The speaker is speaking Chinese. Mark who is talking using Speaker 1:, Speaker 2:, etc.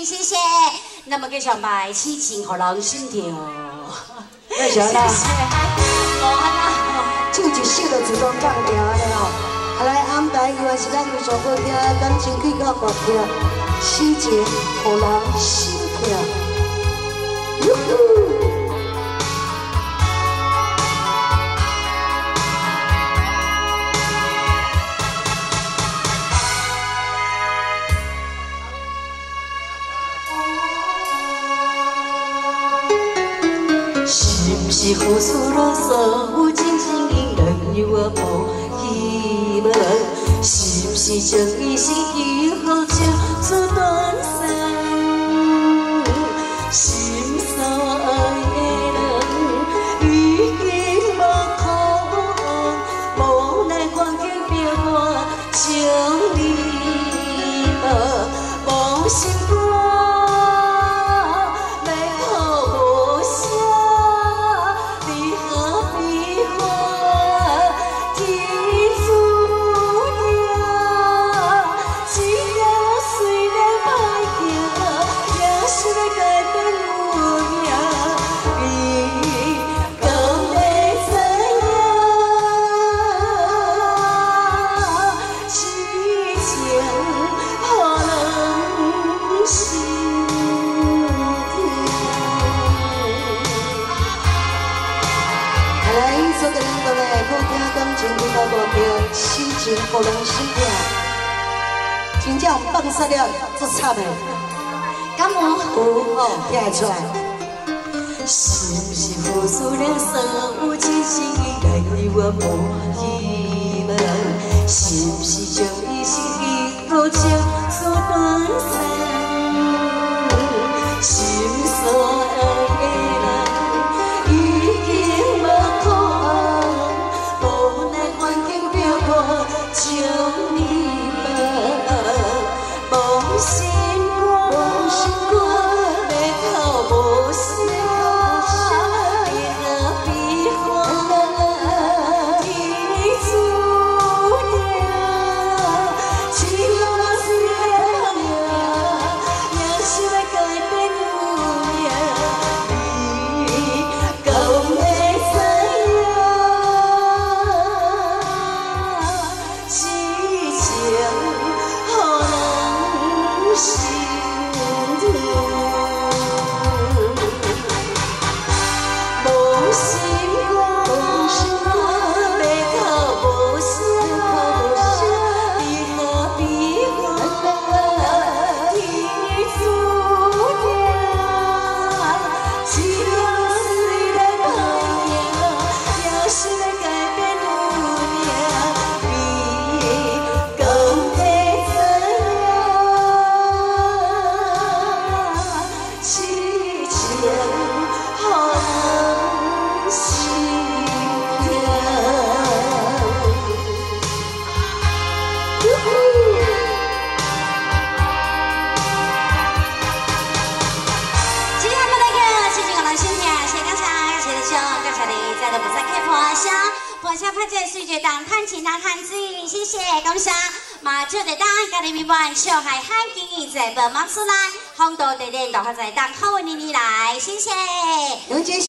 Speaker 1: 谢谢。那么继续卖痴情，互人心跳。
Speaker 2: 那啥啦？
Speaker 1: 这
Speaker 2: 就一首就自动放掉了吼。啊，来安排以外是咱有上好听，感情去到大跳，痴情互人心跳。哟呼！
Speaker 3: 是不是付出了所有真情，让你我无希望？是不是将一生以后就此断送？心所爱的人已经无可能，无奈环境逼我将你无心肝。
Speaker 2: 心情互人心跳，真正放煞了足惨的，
Speaker 1: 敢无？
Speaker 2: 有哦，听会出来。
Speaker 3: 是不是付出了所有真心，让你我无希望？是不是将一生以后就此断送？心所爱的人已经无可能，无奈环境逼我将你无心肝，无心肝，要靠无声。
Speaker 1: 我想拍这水就当探钱当探子，谢谢感谢。马就得当家里面玩小孩海景在本马出来，红豆点点都还在当好运你来，谢谢。